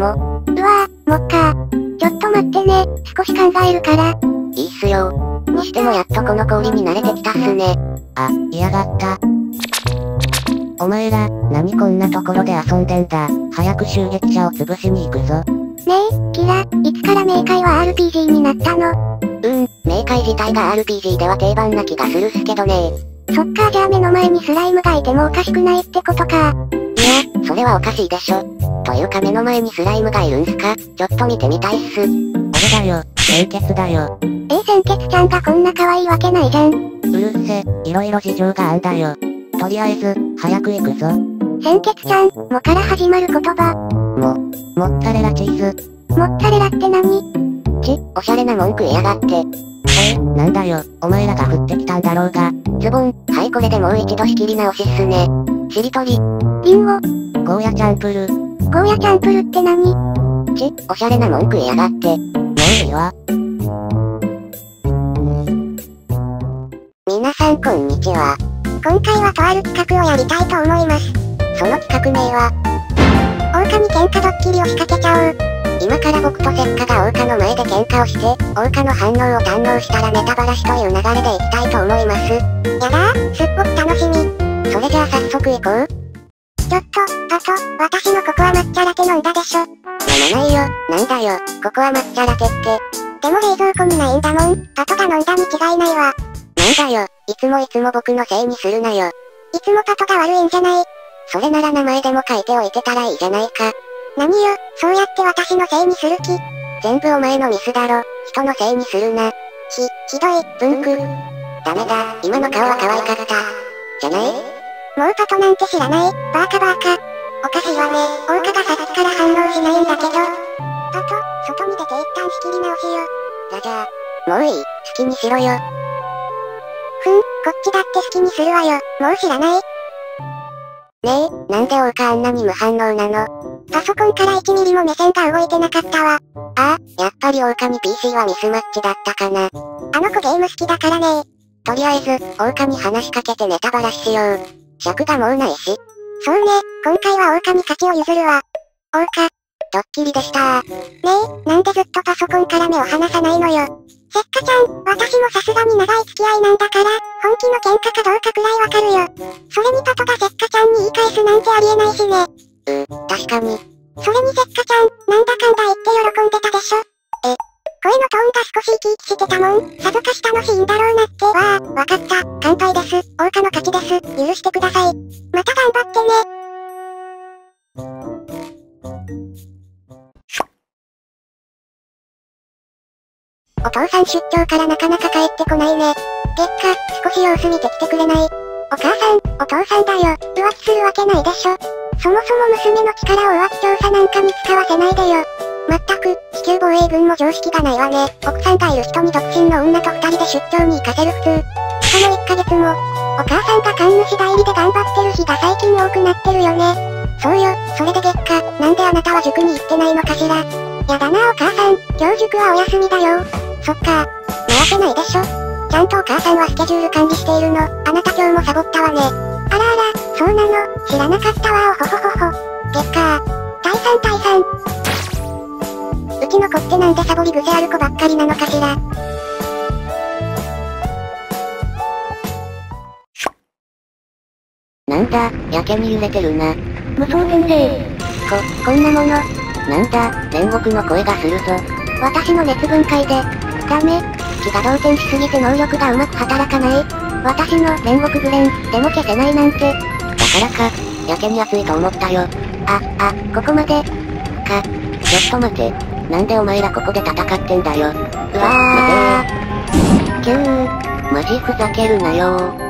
も。 うわぁ、もっか。ちょっと待ってね、少し考えるから。 いいっすよ。にしてもやっとこの氷に慣れてきたっすね。 あ、嫌がった。お前ら、何こんなところで遊んでんだ。早く襲撃者を潰しに行くぞ。 ねえ、キラ、いつから冥界は RPG になったの？ 冥界自体が RPG では定番な気がするっすけどね。 そっか、じゃあ目の前にスライムがいてもおかしくないってことか。 いや、それはおかしいでしょ。というか目の前にスライムがいるんすか？ちょっと見てみたいっす。 俺だよ、鮮血だよ。 鮮血ちゃんがこんな可愛いわけないじゃん。 うるせ、いろいろ事情があんだよ。とりあえず、早く行くぞ。 鮮血ちゃん、もから始まる言葉。 モッツァレラチーズ。 モッツァレラって何？ おしゃれな文句言いやがって。 なんだよ、お前らが降ってきたんだろうが。 ズボン、はいこれでもう一度仕切り直しっすね。しりとり。 リンゴ。 ゴーヤチャンプル。 ゴーヤチャンプルって何？ おしゃれな文句言いやがって。 もういいわ。 皆さんこんにちは。 今回はとある企画をやりたいと思います。 その企画名は、 狼喧嘩ドッキリを仕掛けちゃおう。 今から僕とセッカが狼の前で喧嘩をして、狼の反応を堪能したらネタバラシという流れでいきたいと思います。 やだー、すっごく楽しみ。 それじゃあ早速行こう。 ちょっと、パト、私のココア抹茶ラテ飲んだでしょ。 飲まないよ、なんだよ、ここは抹茶ラテって。 でも冷蔵庫にないんだもん、パトが飲んだに違いないわ。 なんだよ、いつも僕のせいにするなよ。 いつもパトが悪いんじゃない。 それなら名前でも書いておいてたらいいじゃないか。 何よ、そうやって私のせいにする気。 全部お前のミスだろ、人のせいにするな。 ひどい、 ブンク。ダメだ、今の顔は可愛かった。じゃない？ もうパトなんて知らない、バーカバーカ。おかしいわね、オオカがさっきから反応しないんだけど。パト、外に出て一旦仕切り直しよ。 じゃあ、もういい、好きにしろよ。 こっちだって好きにするわよ、もう知らない？ ねえ、なんでオオカあんなに無反応なの？ パソコンから1ミリも目線が動いてなかったわ。 ああ、やっぱり狼 PC はミスマッチだったかな。 あの子ゲーム好きだからね。 とりあえず、狼話しかけてネタバラシしよう。尺がもうないし。 そうね、今回は狼勝ちを譲るわ。オオカ。 ドッキリでしたー。 ねえ、なんでずっとパソコンから目を離さないのよ。せっかちゃん、私もさすがに長い付き合いなんだから、本気の喧嘩かどうかくらいわかるよ。それにパトがせっかちゃんに言い返すなんてありえないしね。 確かに。 それにせっかちゃん、なんだかんだ言って喜んでたでしょ。声のトーンが少し生き生きしてたもん。さぞかし楽しいんだろうなって。わかった。乾杯です。オオカの勝ちです。許してください。また頑張ってね。お父さん出張からなかなか帰ってこないね。月下、少し様子見てきてくれない？お母さん、お父さんだよ。浮気するわけないでしょ。そもそも娘の力を浮気調査なんかに使わせないでよ。まったく、地球防衛軍も常識がないわね。奥さんがいる人に独身の女と二人で出張に行かせる普通。しかも1ヶ月も。お母さんが神主代理で頑張ってる日が最近多くなってるよね。そうよ、それで月下、なんであなたは塾に行ってないのかしら。やだなお母さん、今日塾はお休みだよ。そっか。なわけないでしょ。ちゃんとお母さんはスケジュール管理しているの。あなた今日もサボったわね。あらあら、そうなの、知らなかったわおほほほほ。月下。退散。うちの子ってなんでサボり癖ある子ばっかりなのかしら。 なんだ、やけに揺れてるな。 無双先生。こんなもの。 なんだ、煉獄の声がするぞ。 私の熱分解で。ダメ。気が動転しすぎて能力がうまく働かない。私の煉獄ブレン、でも消せないなんて。 だからか、やけに熱いと思ったよ。 ここまで。 ちょっと待て。なんでお前らここで戦ってんだよ。 うわー。キュー。 マジふざけるなよー。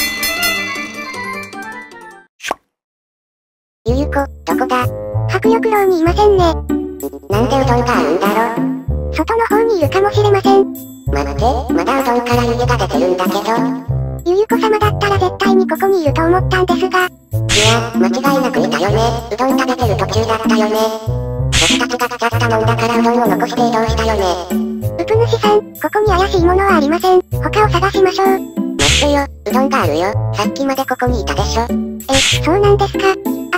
ゆゆこ、どこだ？迫力楼にいませんね。 なんでうどんがあるんだろ？ 外の方にいるかもしれません。 待って、まだうどんから湯気が出てるんだけど。 ゆゆこ様だったら絶対にここにいると思ったんですが。 いや、間違いなくいたよね。うどん食べてる途中だったよね。僕たちが来ちゃったもんだからうどんを残して移動したよね。 うぷ主さん、ここに怪しいものはありません。他を探しましょう。 待ってよ、うどんがあるよ。さっきまでここにいたでしょ。 そうなんですか。